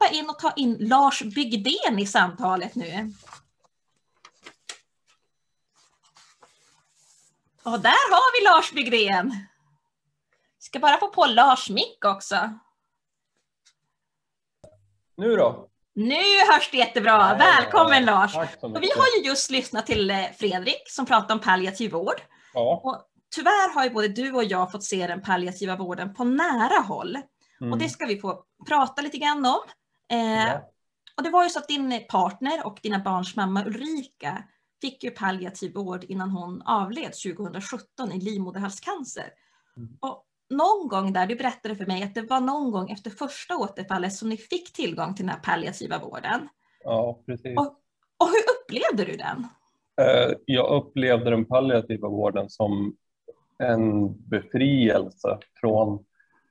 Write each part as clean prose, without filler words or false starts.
hoppa in och ta in Lars Bygden i samtalet nu. Och där har vi Lars Bygden. Ska bara få på Lars mick också. Nu då? Nu hörs det jättebra. Välkommen Lars. Och vi har ju just lyssnat till Fredrik som pratar om palliativ vård. Ja. Och tyvärr har ju både du och jag fått se den palliativa vården på nära håll. Och det ska vi få prata lite grann om. Och det var ju så att din partner och dina barns mamma Ulrika fick ju palliativ vård innan hon avled 2017 i livmoderhalscancer. Och någon gång där, du berättade för mig att det var någon gång efter första återfallet som ni fick tillgång till den här palliativa vården. Ja, precis. Och hur upplevde du den? Jag upplevde den palliativa vården som en befrielse från...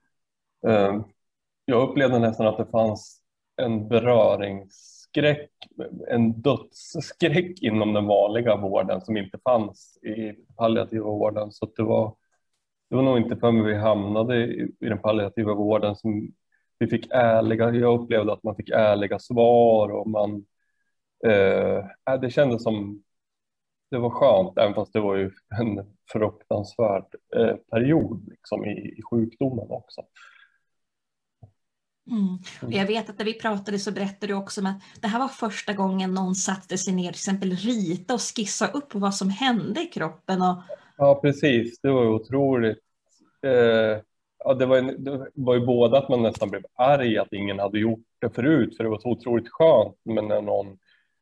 Jag upplevde nästan att det fanns en beröringsskräck, en dödsskräck inom den vanliga vården som inte fanns i palliativa vården. Så att det var nog inte förrän vi hamnade i den palliativa vården som vi fick jag upplevde att man fick ärliga svar och det kändes som det var skönt, även fast det var ju en fruktansvärd period liksom, i sjukdomen också. Och jag vet att när vi pratade så berättade du också om att det här var första gången någon satte sig ner, till exempel rita och skissa upp på vad som hände i kroppen. Ja, precis. Det var otroligt. Det var ju både att man nästan blev arg att ingen hade gjort det förut, för det var så otroligt skönt, men när någon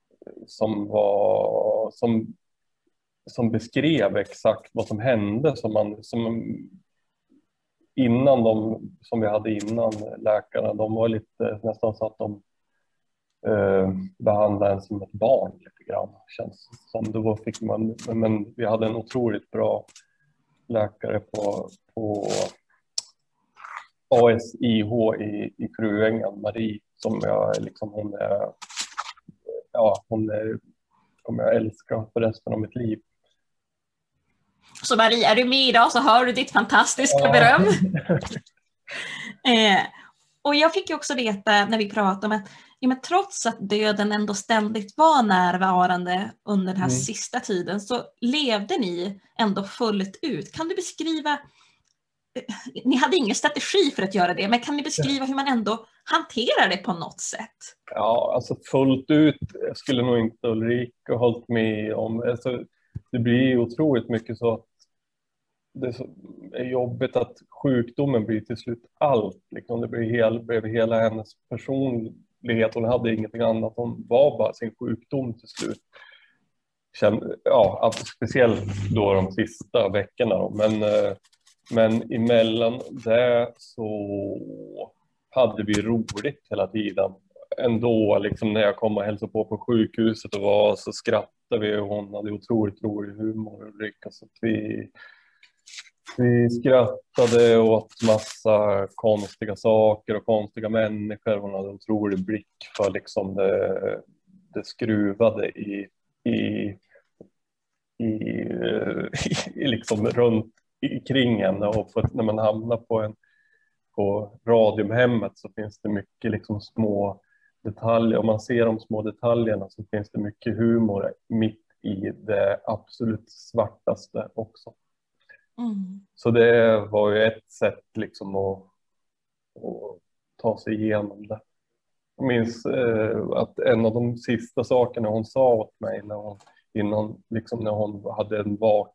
som beskrev exakt vad som hände som innan som vi hade innan läkarna, de var lite nästan så att de behandlade en som ett barn lite grann, känns som. Då fick man, men vi hade en otroligt bra läkare på ASIH i Fruängen, Marie, som jag liksom, hon kommer jag älska för resten av mitt liv. Så Marie, är du med idag så hör du ditt fantastiska beröm. Och jag fick ju också veta när vi pratade om att men trots att döden ändå ständigt var närvarande under den här sista tiden så levde ni ändå fullt ut. Kan du beskriva, ni hade ingen strategi för att göra det, men kan ni beskriva hur man ändå hanterar det på något sätt? Ja, alltså fullt ut skulle nog inte Ulrika hållit med om. Alltså, det blir otroligt mycket så att det är jobbigt att sjukdomen blir till slut allt. Liksom. Det blev hela hennes personlighet. Hon hade ingenting annat. Hon var bara sin sjukdom till slut. Speciellt då de sista veckorna. Då. Men emellan det så hade vi roligt hela tiden. Ändå, liksom, när jag kom och hälsade på sjukhuset och så skrattade vi. Och hon hade otroligt rolig humor. Ulrika, så att vi skrattade åt massa konstiga saker och konstiga människor. Hon hade en otrolig blick för liksom det skruvade i liksom runt kring henne. Och när man hamnar på Radiumhemmet så finns det mycket liksom små detaljer. Om man ser de små detaljerna så finns det mycket humor mitt i det absolut svartaste också. Så det var ju ett sätt liksom att ta sig igenom det. Jag minns att en av de sista sakerna hon sa åt mig när hon hade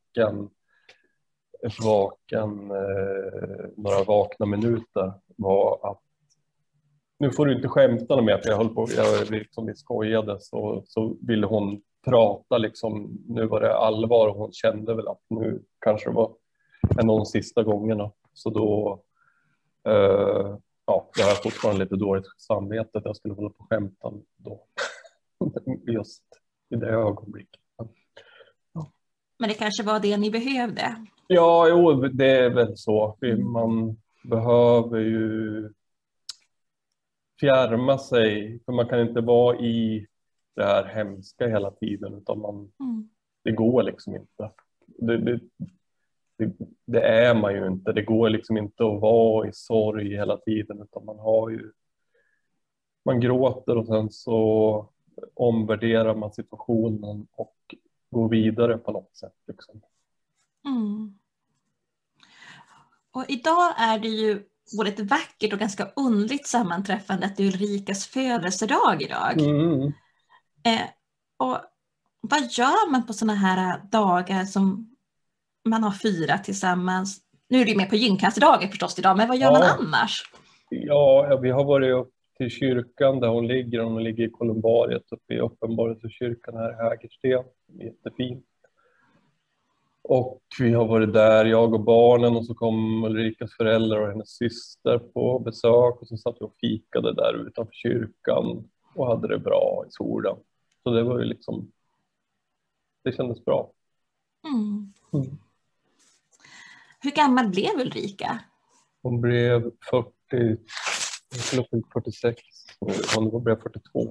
några vakna minuter var att nu får du inte skämta med att vi skojade, så ville hon prata liksom, nu var det allvar och hon kände väl att nu kanske det var en av de sista gångerna. Så då jag har fortfarande lite dåligt samvete att jag skulle hålla på och skämta då. Just i det ögonblicket. Men det kanske var det ni behövde? Ja, det är väl så. Man behöver ju fjärma sig. För man kan inte vara i det här hemska hela tiden. Utan det går liksom inte. Det är man ju inte. Det går liksom inte att vara i sorg hela tiden. Utan man har ju man gråter och sen så omvärderar man situationen och går vidare på något sätt. Liksom. Och idag är det ju både ett vackert och ganska underligt sammanträffande att det är Ulrikas födelsedag idag. Och vad gör man på sådana här dagar som man har firat tillsammans? Nu är det ju med på gyncancerdagen förstås idag, men vad gör man annars? Ja, vi har varit upp till kyrkan där hon ligger. Hon ligger i kolumbariet uppe i Uppenbarelsekyrkan här i Hägersten. Jättefint. Och vi har varit där, jag och barnen, och så kom Ulrikas föräldrar och hennes syster på besök. Och så satt vi och fikade där utanför kyrkan och hade det bra i solen. Så det var ju liksom, det kändes bra. Hur gammal blev Ulrika? Hon blev 46, hon blev 42.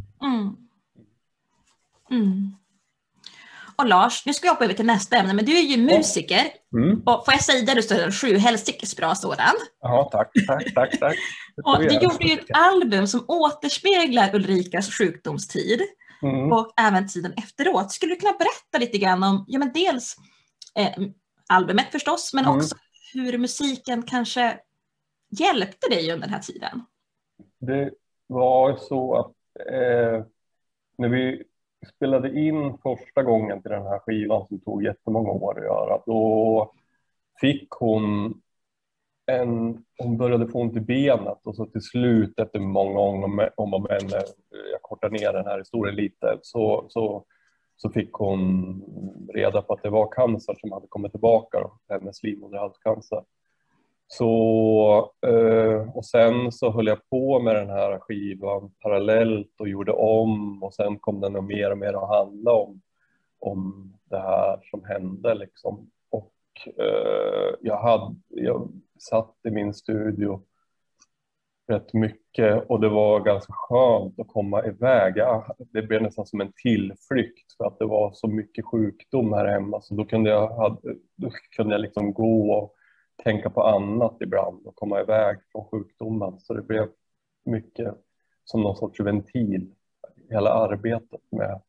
Och Lars, nu ska jag hoppa över till nästa ämne, men du är ju musiker. Och får jag säga det, du står 7 helsikes bra sådan. Ja, tack. Och du gjorde ju ett album som återspeglar Ulrikas sjukdomstid. Och även tiden efteråt. Skulle du kunna berätta lite grann om, ja men dels albumet förstås, men också hur musiken kanske hjälpte dig under den här tiden? Det var så att när vi spelade in första gången till den här skivan som tog jättemånga år att göra, då fick hon började få ont i benet, och så till slut efter många om och men, jag kortar ner den här historien lite, så fick hon reda på att det var cancer som hade kommit tillbaka då, hennes livmoderhalscancer. Så, och sen så höll jag på med den här skivan parallellt och gjorde om, och sen kom den mer och mer att handla om det här som hände liksom. Och jag satt i min studio rätt mycket, och det var ganska skönt att komma iväg. Det blev nästan som en tillflykt för att det var så mycket sjukdom här hemma, så då kunde jag liksom gå och tänka på annat ibland och komma iväg från sjukdomen. Så det blev mycket som någon sorts ventil, hela arbetet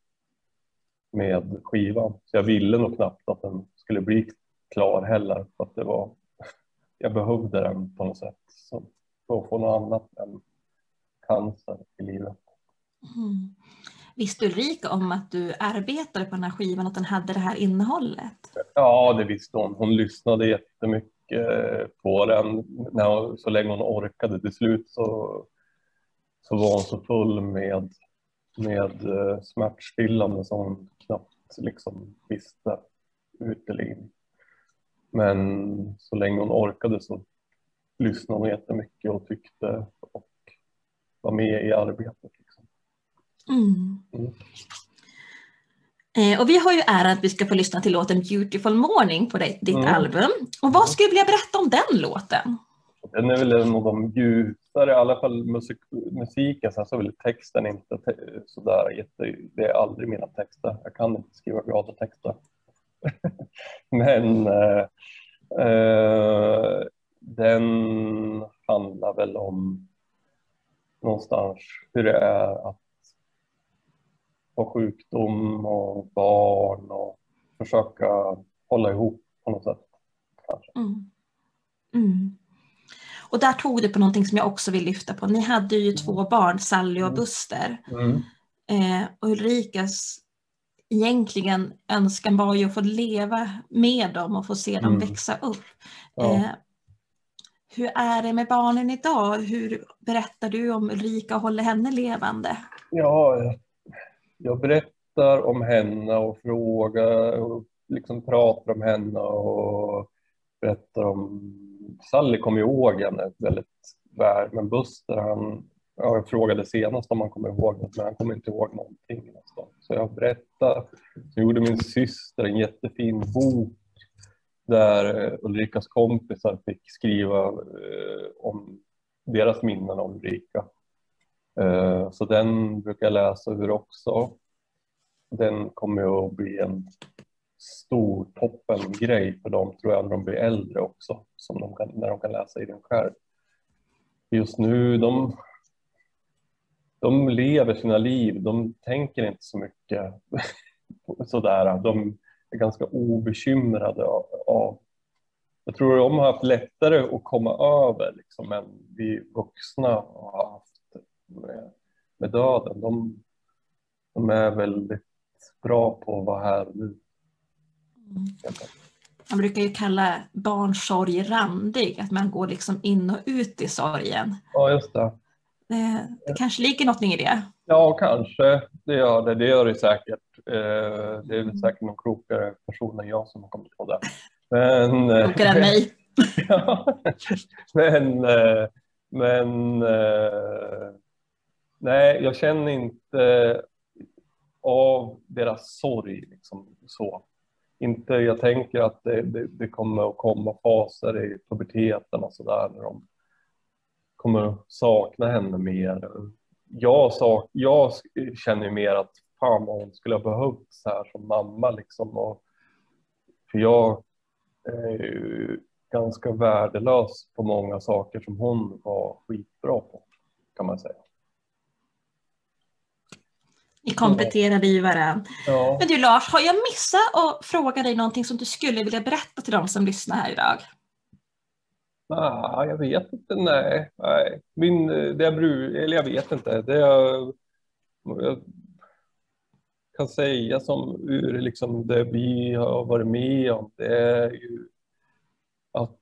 med skivan. Så jag ville nog knappt att den skulle bli klar heller, för att jag behövde den på något sätt för att få något annat än cancer i livet. Visste Ulrika om att du arbetade på den här skivan, att den hade det här innehållet? Ja, det visste hon. Hon lyssnade jättemycket på den så länge hon orkade. Till slut så var hon så full med smärtstillande som hon knappt liksom visste ut eller in. Men så länge hon orkade så lyssnade hon jättemycket och tyckte och var med i arbetet. Liksom. Och vi har ju äran att vi ska få lyssna till låten Beautiful Morning på ditt album. Och vad skulle du vilja berätta om den låten? Den är väl en av de ljusare, i alla fall musiken. Sen så är väl texten inte sådär det är aldrig mina texter. Jag kan inte skriva glada texter. Men den handlar väl om någonstans hur det är att ha sjukdom och barn och försöka hålla ihop på något sätt. Kanske. Och där tog du på någonting som jag också vill lyfta på. Ni hade ju 2 barn, Sally och Buster. Och Ulrikas egentligen önskan var ju att få leva med dem och få se dem växa upp. Hur är det med barnen idag? Hur berättar du om Ulrika och håller henne levande? Ja, jag berättar om henne och frågar och liksom pratar om henne och berättar om... Sally kommer ihåg henne väldigt väl, men Buster, jag frågade senast om han kommer ihåg något, men han kommer inte ihåg någonting nästan. Så jag berättade. Så gjorde min syster en jättefin bok där Ulrikas kompisar fick skriva om deras minnen om Ulrika. Så den brukar jag läsa ur också. Den kommer att bli en stor toppengrej för dem, tror jag, när de blir äldre också, när de kan läsa i den själv. Just nu, de lever sina liv, de tänker inte så mycket sådär. De är ganska obekymrade av. Jag tror de har haft lättare att komma över liksom, än vi vuxna har haft med döden. De är väldigt bra på att vara här nu. Man brukar ju kalla barnsorg randig, att man går liksom in och ut i sorgen. Ja, just det. Det kanske ligger något i det. Ja, kanske. Det gör det säkert. Det är säkert någon klokare person än jag som har kommit på det. Klokare än mig. Ja, men nej, jag känner inte av deras sorg liksom så. Inte, jag tänker att det kommer att komma faser i puberteten och sådär när de kommer att sakna henne mer. Jag känner ju mer att fan vad hon skulle ha behövt så här som mamma liksom. För jag är ju ganska värdelös på många saker som hon var skitbra på, kan man säga. Ni kompletterade ju varandra. Ja. Men du Lars, har jag missat att fråga dig någonting som du skulle vilja berätta till de som lyssnar här idag? Nej, jag vet inte. Nej. Jag vet inte. Jag kan säga som ur liksom det vi har varit med om, det är ju att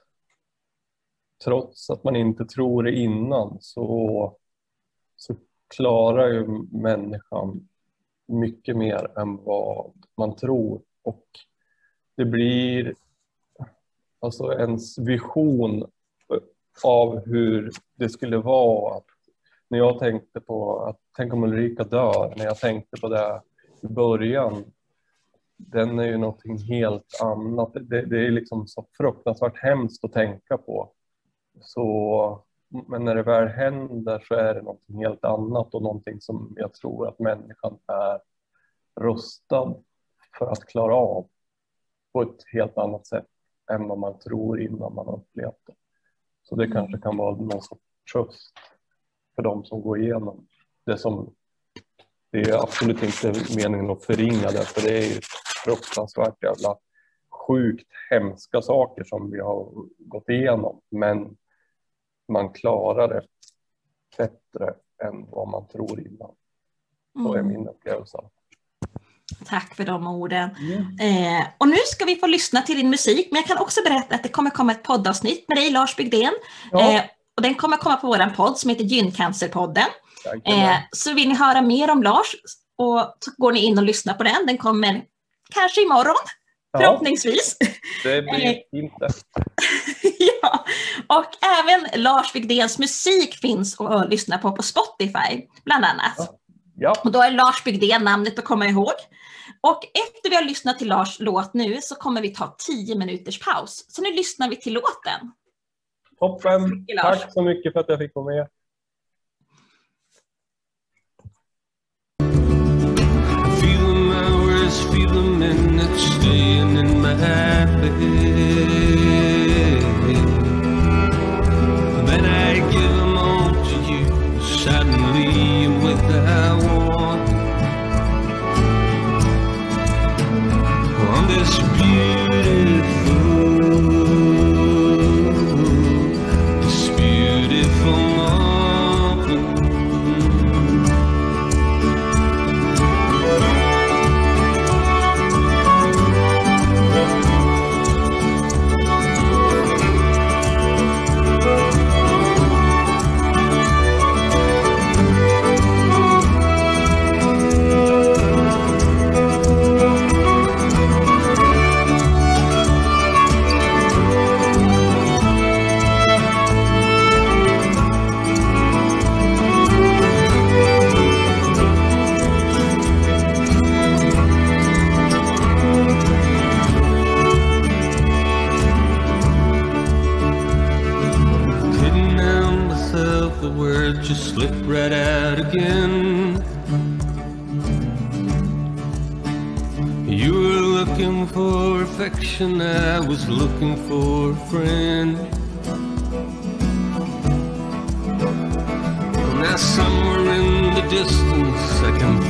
trots att man inte tror det innan så klarar ju människan mycket mer än vad man tror, och det blir alltså ens vision av hur det skulle vara. När jag tänkte på att tänk om Ulrika dör, när jag tänkte på det i början, den är ju någonting helt annat. Det är liksom så fruktansvärt hemskt att tänka på. Men när det väl händer så är det någonting helt annat, och någonting som jag tror att människan är rustad för att klara av på ett helt annat sätt än vad man tror innan man har upplevt det. Så det kanske kan vara någon sorts tröst för de som går igenom det. Det är absolut inte meningen att förringa det, för det är ju fruktansvärt jävla sjukt hemska saker som vi har gått igenom, men man klarar det bättre än vad man tror innan. Så är min upplevelse. Tack för de orden. Och nu ska vi få lyssna till din musik, men jag kan också berätta att det kommer komma ett poddavsnitt med dig Lars Bygdén. Ja. Och den kommer komma på våran podd som heter Gyncancerpodden. Så vill ni höra mer om Lars, och så går ni in och lyssnar på den. Den kommer kanske imorgon, förhoppningsvis. Det blir inte. Ja, och även Lars Bygdéns musik finns att lyssna på Spotify, bland annat. Ja. Och då är Lars Bygdén namnet att komma ihåg. Och efter vi har lyssnat till Lars låt nu så kommer vi ta 10 minuters paus. Så nu lyssnar vi till låten. Toppen. Tack så mycket för att jag fick vara med. Feel the minutes staying in my bed. Then I give them all to you. Suddenly you're without one. On this beautiful morning. Just slip right out again. You were looking for affection, I was looking for a friend. Now somewhere in I can